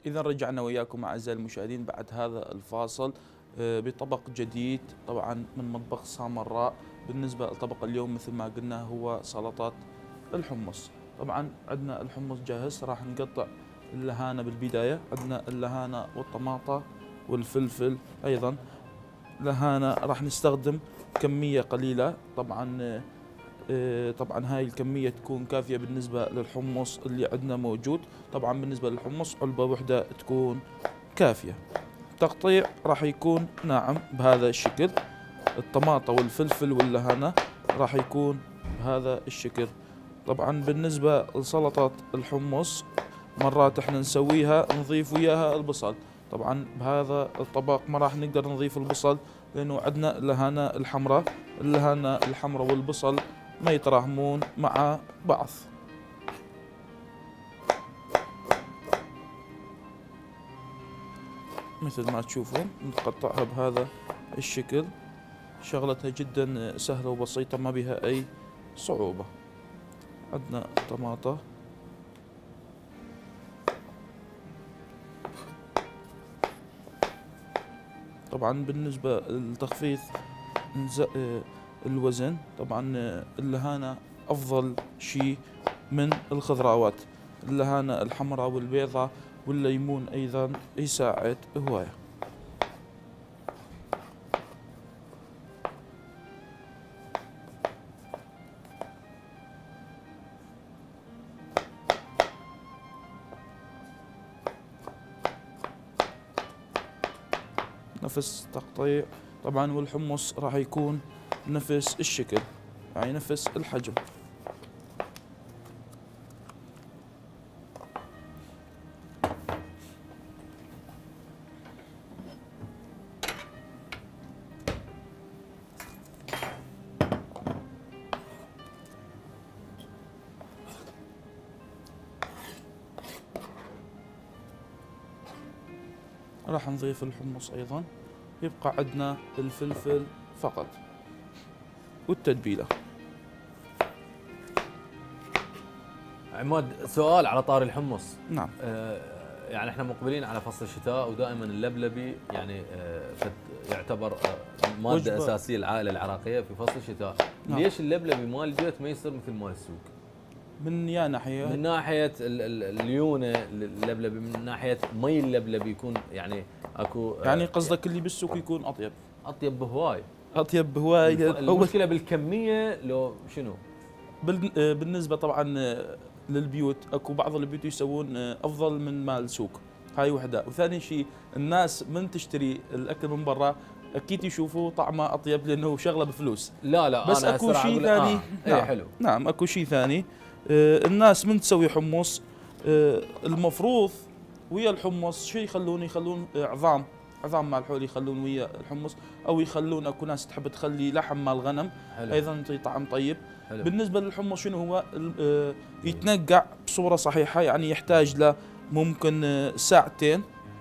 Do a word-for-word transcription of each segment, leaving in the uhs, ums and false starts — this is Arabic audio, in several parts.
إذا رجعنا وياكم أعزائي المشاهدين بعد هذا الفاصل بطبق جديد طبعا من مطبخ سامراء. بالنسبة لطبق اليوم مثل ما قلنا هو سلطات الحمص. طبعا عندنا الحمص جاهز، راح نقطع اللهانة بالبداية. عندنا اللهانة والطماطة والفلفل أيضا. لهانة راح نستخدم كمية قليلة طبعا. طبعا هاي الكمية تكون كافية بالنسبة للحمص اللي عندنا موجود. طبعا بالنسبة للحمص علبة وحدة تكون كافية. تقطيع راح يكون ناعم بهذا الشكل. الطماطة والفلفل واللهانة راح يكون بهذا الشكل. طبعا بالنسبة لسلطة الحمص مرات احنا نسويها نضيف وياها البصل. طبعا بهذا الطبق ما راح نقدر نضيف البصل لانه عندنا اللهانة الحمراء. اللهانة الحمراء والبصل ما يتراهمون مع بعض. مثل ما تشوفون نقطعها بهذا الشكل. شغلتها جدا سهلة وبسيطة ما بها أي صعوبة. عندنا طماطة، طبعا بالنسبة لتخفيض الوزن طبعا اللهانة أفضل شيء من الخضروات. اللهانة الحمراء والبيضاء والليمون أيضا يساعد هواية. نفس تقطيع طبعا. والحمص راح يكون نفس الشكل يعني نفس الحجم. راح نضيف الحمص أيضا. يبقى عندنا الفلفل فقط والتتبيلة. عماد، سؤال على طار الحمص. نعم. آه يعني احنا مقبلين على فصل الشتاء ودائما اللبلبي يعني آه يعتبر آه مادة وجبة أساسية للعائلة العراقية في فصل الشتاء. نعم. ليش اللبلبي مال البيت ما يصير مثل مال السوق؟ من يا ناحية؟ من ناحية الليونة اللبلبي، من ناحية مي اللبلبي يكون يعني اكو يعني قصدك اللي بالسوق يكون أطيب؟ أطيب بهواي. أطيب بهواي. المشكلة بالكمية لو شنو؟ بالنسبة طبعا للبيوت اكو بعض البيوت يسوون افضل من مال السوق. هاي وحده. وثاني شيء الناس من تشتري الاكل من برا اكيد يشوفوا طعمه اطيب لانه شغله بفلوس. لا لا بس أنا اكو شيء ثاني. آه. نعم. ايه حلو. نعم اكو شيء ثاني. آه الناس من تسوي حمص آه المفروض ويا الحمص شيء يخلون يخلون آه عظام عظام مال الحول يخلون ويا الحمص، او يخلون اكو ناس تحب تخلي لحم مال غنم. حلو. ايضا يعطي طعم طيب. حلو. بالنسبه للحمص شنو هو آه يتنقع بصوره صحيحه يعني يحتاج له ممكن آه ساعتين.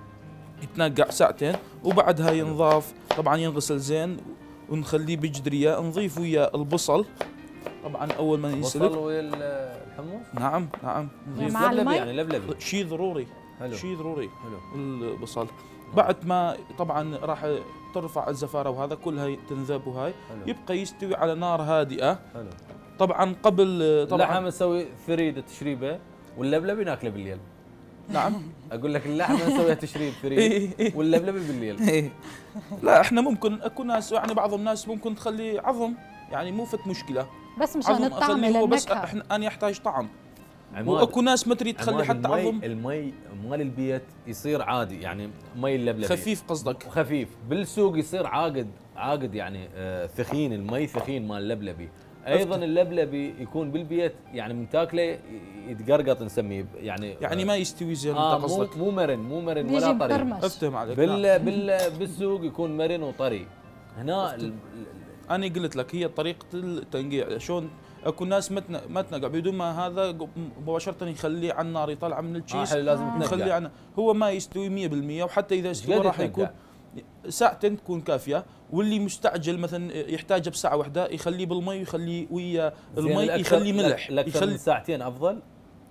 يتنقع ساعتين وبعدها ينضاف طبعا ينغسل زين ونخليه بجدريه. نضيف ويا البصل طبعا اول ما ينسلق. بصل ويا الحمص؟ نعم نعم نضيف لبلبي يعني لبلبي شيء ضروري. حلو. شيء ضروري. حلو. البصل بعد ما طبعا راح ترفع الزفاره وهذا كلها تنذب وهاي. حلو. يبقى يستوي على نار هادئه. حلو. طبعا قبل طبعا اللحم نسوي ثريد تشريبه واللبلبي ناكله بالليل. نعم. اقول لك اللحم نسويها تشريب ثريد واللبلبي بالليل. لا احنا ممكن اكو ناس يعني بعض الناس ممكن تخلي عظم يعني مو فت مشكله بس مشان الطعم للنكهه. بس احنا انا يحتاج طعم. واكو ناس ما تريد تخلي حتى المي عظم. المي مال البيت يصير عادي يعني مي اللبلبي خفيف قصدك؟ خفيف. بالسوق يصير عاقد عاقد يعني آه ثخين. المي ثخين مال اللبلبي. ايضا اللبلبي يكون بالبيت يعني من تاكله يتقرقط نسميه يعني يعني آه ما يستوي زين. آه انت قصدك مو مرن مو مرن ولا طري. افتهم عليك. بال بال بالسوق يكون مرن وطري. هنا انا قلت لك هي طريقه التنقيع شلون. اكو ناس ما تنقع بدون ما هذا مباشره يخليه على النار يطلع من الشيس. آه لازم نخليه على هو ما يستوي مية بالمية. وحتى اذا استوى راح يكون ساعتين تكون كافيه. واللي مستعجل مثلا يحتاجه بساعه واحده يخليه بالمي ويخليه ويا المي يخليه ملح. اكثر من ساعتين افضل.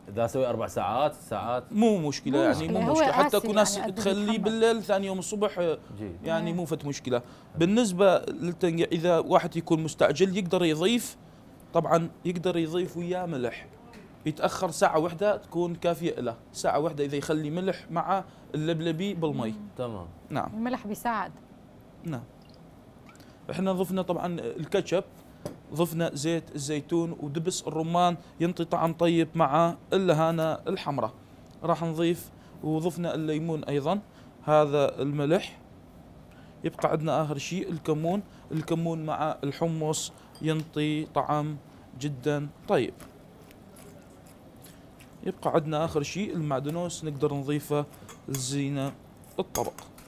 اذا اسوي اربع ساعات ساعات مو مشكله، مو يعني مشكلة. مو هو مشكله، حتى آسي اكو ناس يعني قد تخليه يتحمل. بالليل ثاني يوم الصبح جيد. يعني آه. مو فت مشكله. بالنسبه للتنقيع اذا واحد يكون مستعجل يقدر يضيف، طبعا يقدر يضيف وياه ملح، يتاخر ساعه واحده تكون كافيه له، ساعه واحده اذا يخلي ملح مع اللبلبي بالمي. تمام. نعم الملح بيساعد. نعم. احنا ضفنا طبعا الكاتشب، ضفنا زيت الزيتون ودبس الرمان ينطي طعم طيب مع اللهانه الحمراء. راح نضيف وضفنا الليمون ايضا، هذا الملح. يبقى عندنا اخر شيء الكمون، الكمون مع الحمص ينطي طعم جدا طيب. يبقى عندنا اخر شيء المعدنوس نقدر نضيفه لزينة الطبق.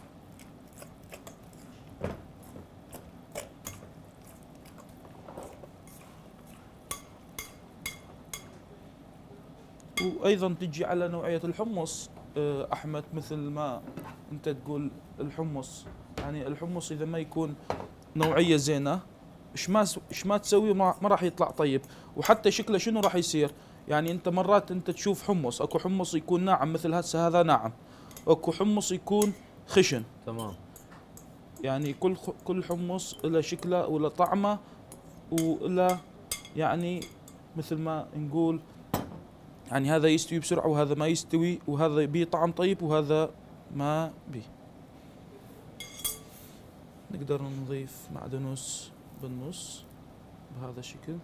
وايضا تجي على نوعيه الحمص آه، احمد، مثل ما انت تقول الحمص، يعني الحمص اذا ما يكون نوعيه زينه ايش ما ايش ما تسوي ما ما راح يطلع طيب، وحتى شكله شنو راح يصير. يعني انت مرات انت تشوف حمص، اكو حمص يكون ناعم مثل هسه هذا ناعم، اكو حمص يكون خشن. تمام. يعني كل كل حمص له شكله وله طعمه وله يعني مثل ما نقول، يعني هذا يستوي بسرعة وهذا ما يستوي، وهذا بيه طعم طيب وهذا ما بيه. نقدر نضيف معدنوس بالنص بهذا الشكل.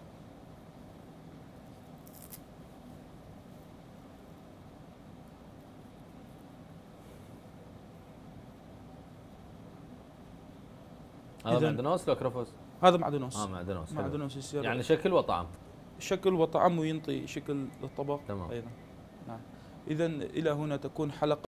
هذا معدنوس ولا كرفس؟ هذا معدنوس. اه معدنوس. معدنوس يصير يعني شكل وطعم. شكل وطعم وينطي شكل للطبق تمام. أيضا. نعم. إذا إلى هنا تكون حلقة